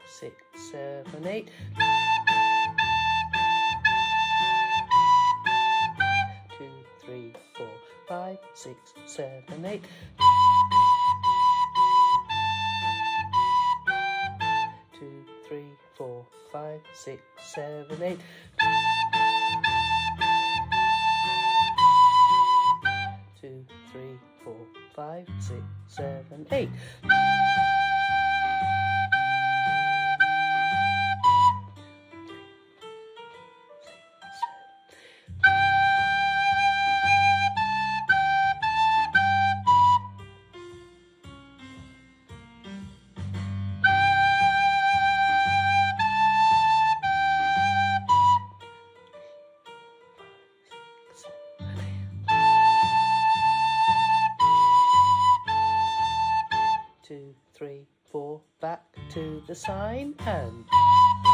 6, 7, 8. 2, 3, 4, 5, 6, 7, 8. 2, 3, 4, 5, 6, 7, 8. 2, 3, 4, 5, 6, 7, 8. 2, 3, 4, back to the sign and